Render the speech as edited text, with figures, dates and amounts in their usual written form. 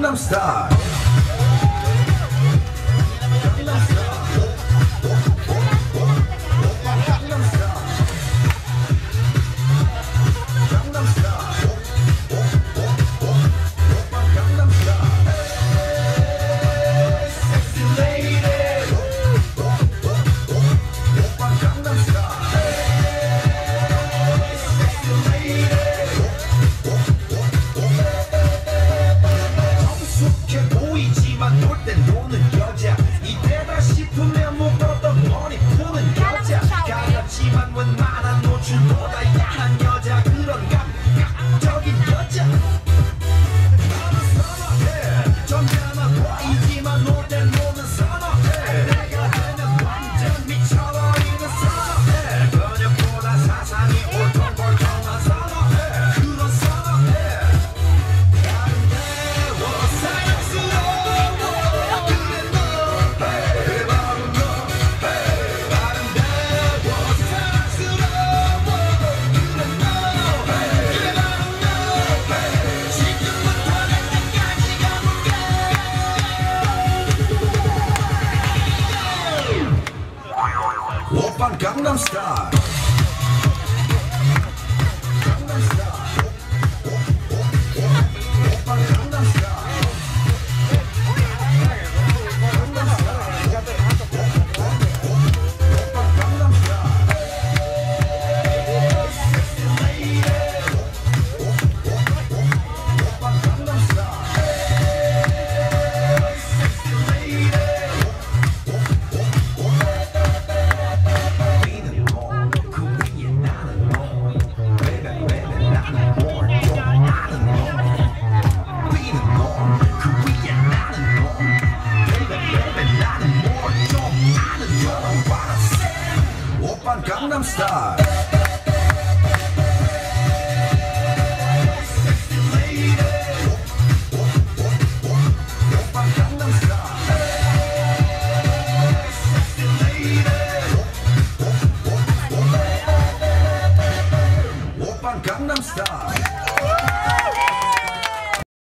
Gangnam Style. 웬만한 노출보다 야한 여자 그런 감각적인 여자 나는 선어해 점잖아 보이지만 노래 노는 선어해 내가 되면 완전 미쳐버리는 선어해 근육보다 사상이 올통벌통한 선어해 그런 선어해 아름다워 사랑스러워 그래 너 그래 바로 너 오빤 강남 스타일. 강남 스타일. 오빤 강남 스타일. 강남 스타일. 오빤 강남 스타일. 섹시 레이디. 오빤 강남 스타일. 섹시 레이디. 오빤 강남 스타일. 섹시 레이디. 오빤 강남 스타일. 섹시 레이디. 오빤 강남 스타일.